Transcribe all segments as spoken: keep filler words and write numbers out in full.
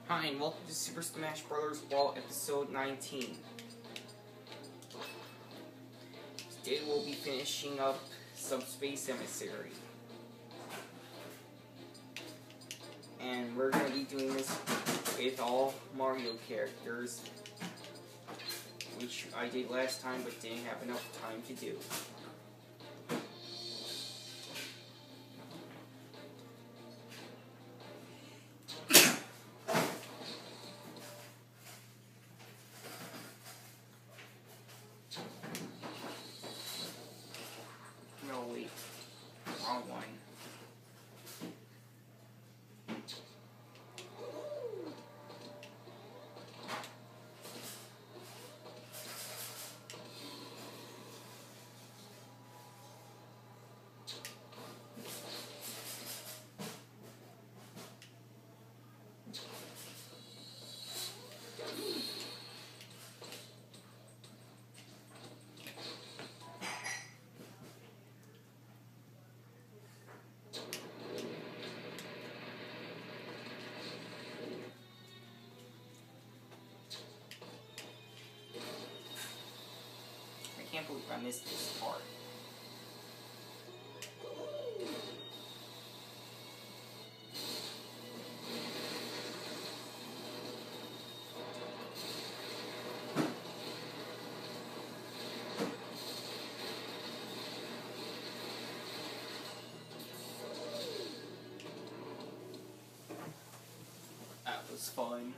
Hi, and welcome to Super Smash Bros. Brawl episode nineteen. Today we'll be finishing up Subspace Emissary. And we're going to be doing this with all Mario characters, which I did last time but didn't have enough time to do. No, wait. Wrong one. I can't believe I missed this part. That was fun.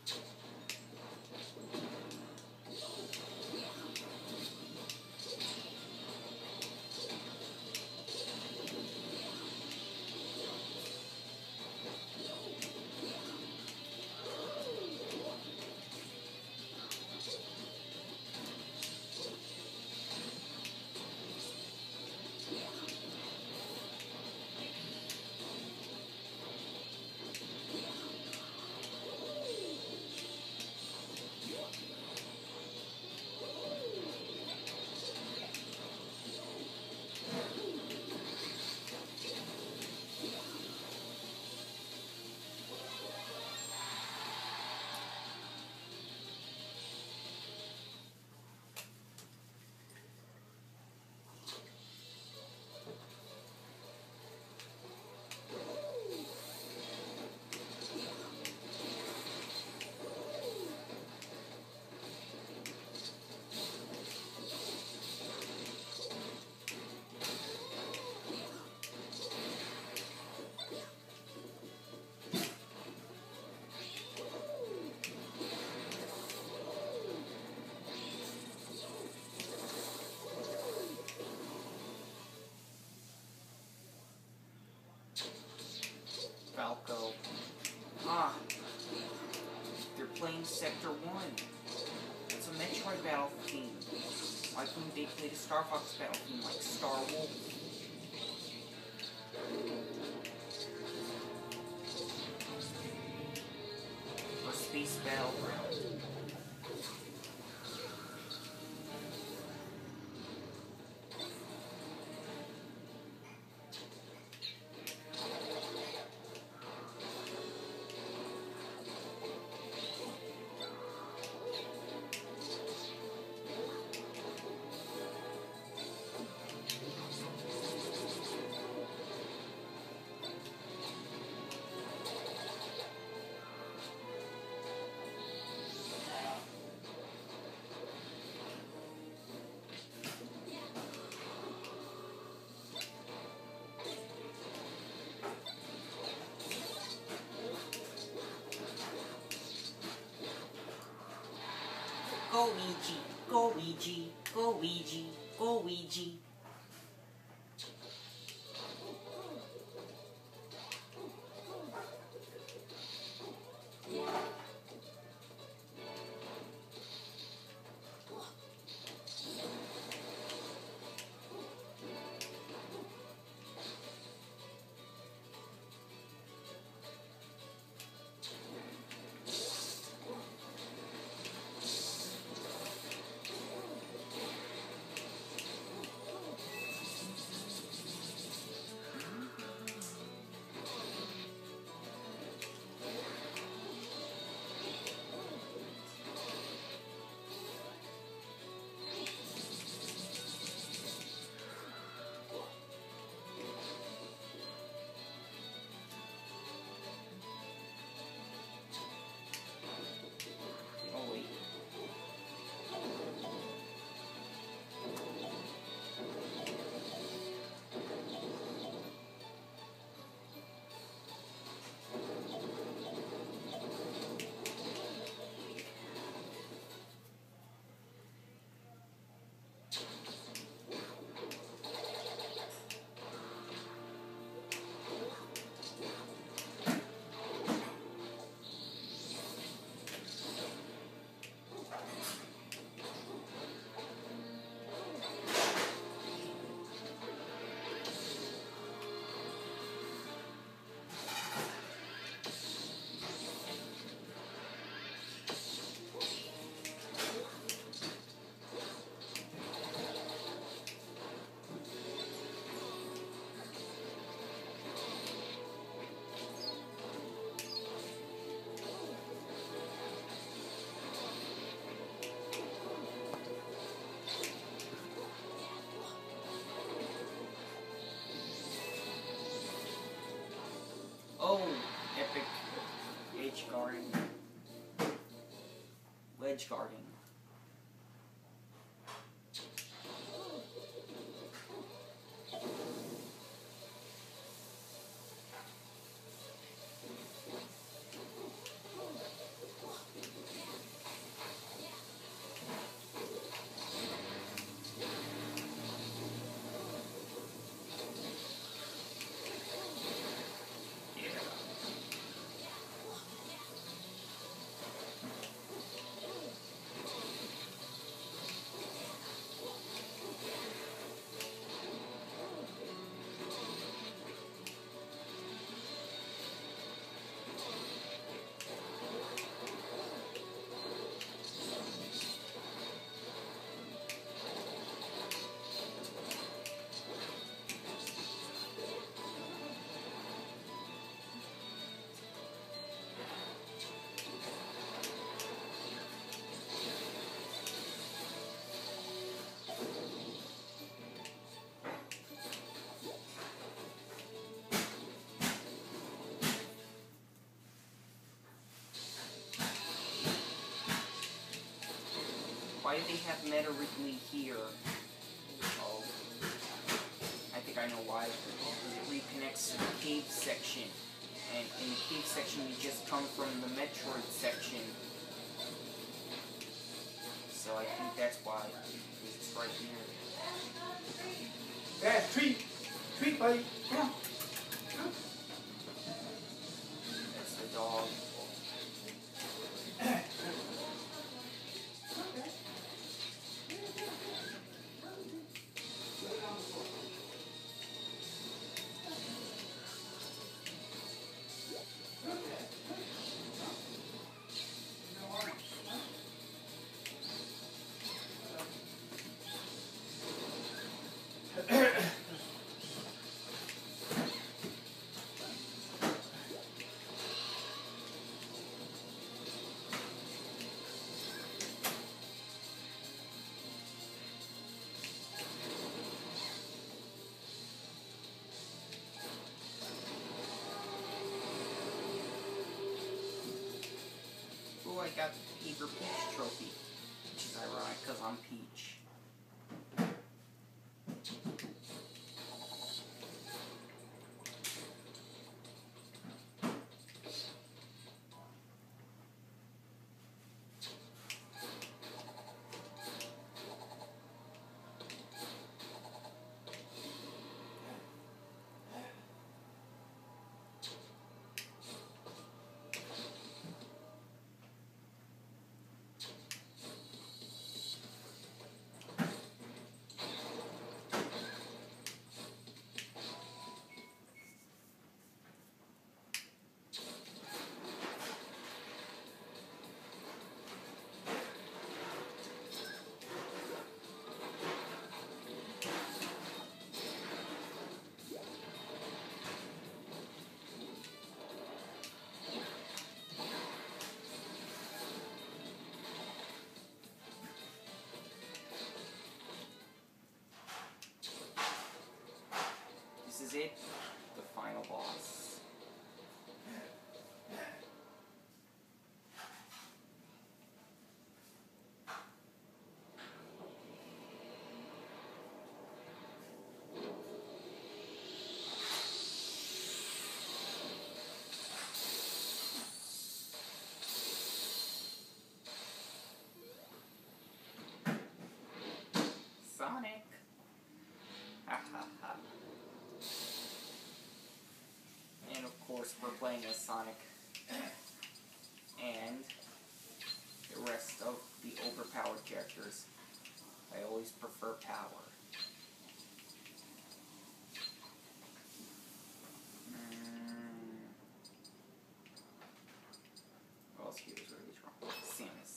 Falco. Ah, they're playing Sector one. It's a Metroid battle theme. Why couldn't they play the Star Fox battle theme like Star Wolf? Or Space Battleground. Go Ouija, go Ouija, go Ouija, go Ouija. ledge guarding. Ledge guarding. Why do they have Meta Ridley here? Oh, I think I know why. It reconnects to the cave section, and in the cave section we just come from the Metroid section. So I think that's why it's right here. Yeah, treat, treat, buddy. Come on. That's the dog. I got the Eager Peach trophy, which is ironic because I'm Peach. This is it, the final boss. Sonic. Ha ha ha. And of course we're playing as Sonic and the rest of the overpowered characters. I always prefer power. Mm. What else here is really strong? Samus.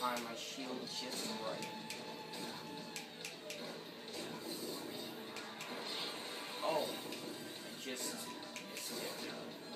time my shield just right. Oh, I just missed it.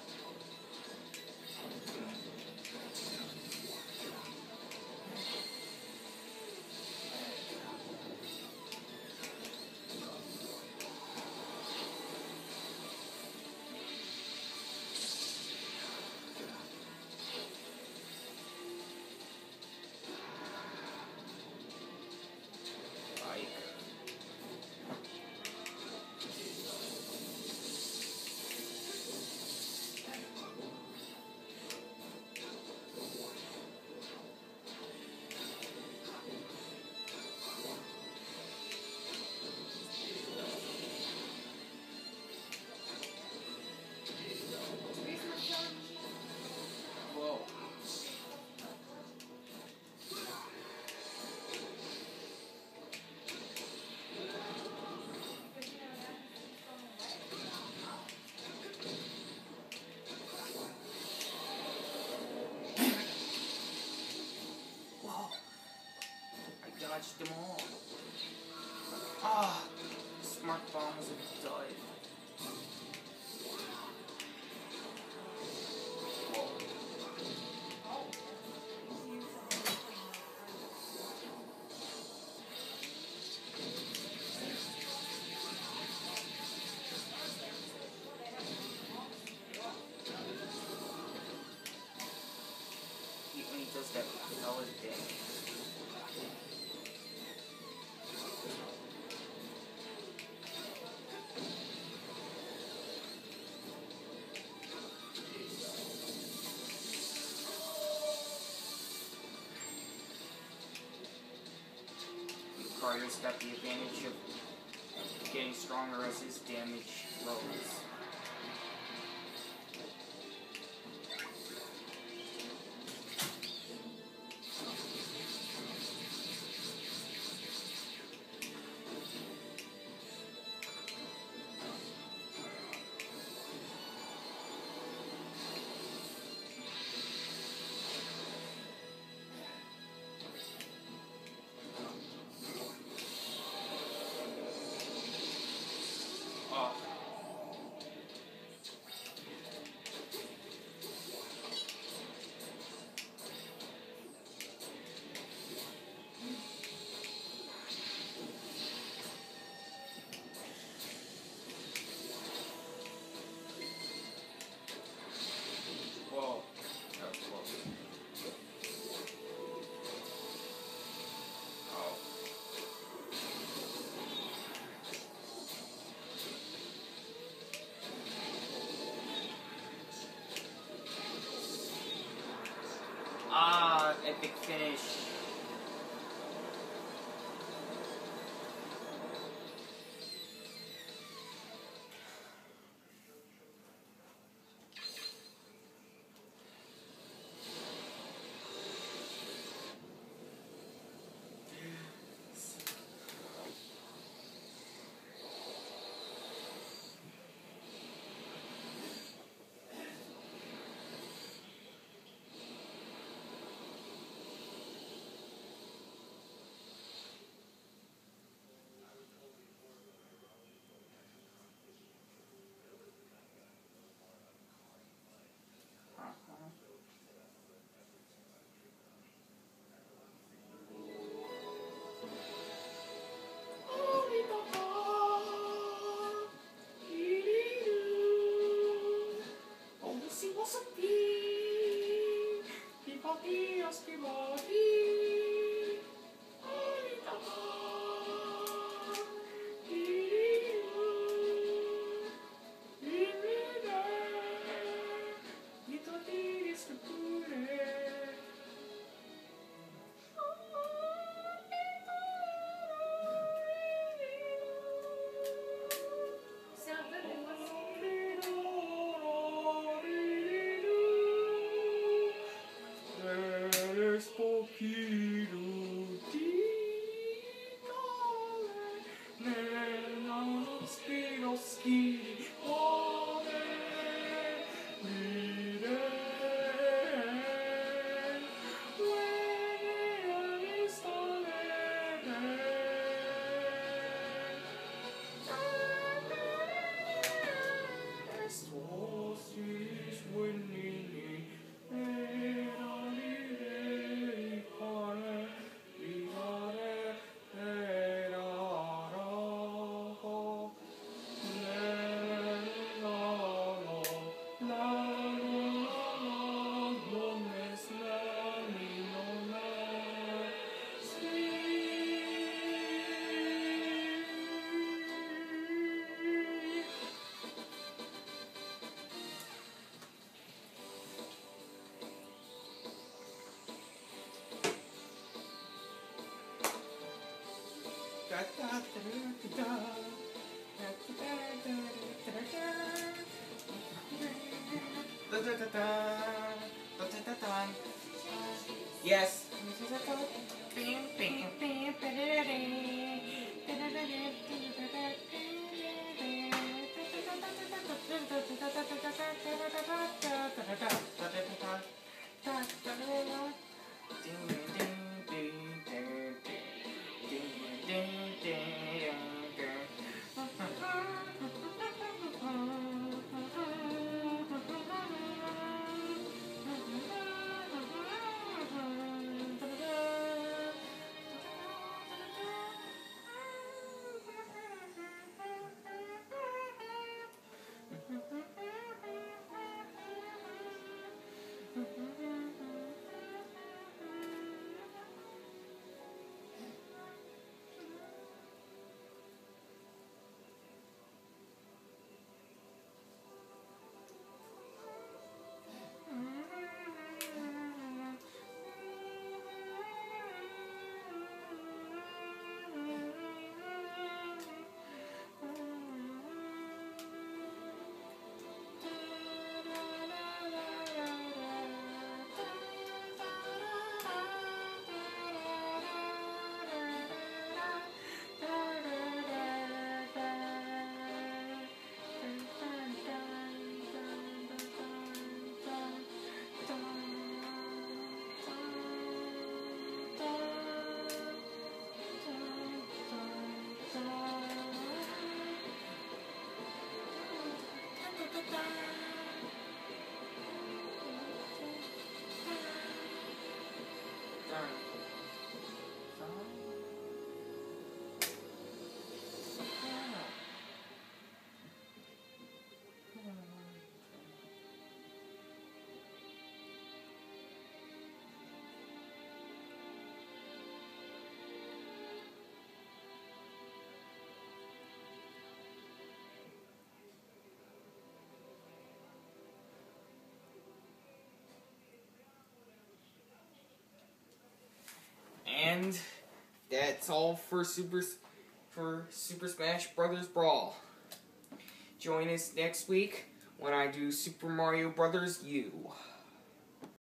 Dodged them all. Ah, smart bombs have died. Whoa. He, when he does that, solid damage. Carter's got the advantage of getting stronger as his damage lowers. Ah, epic finish. And that's all for Super for Super Smash Brothers Brawl. Join us next week when I do Super Mario Brothers U.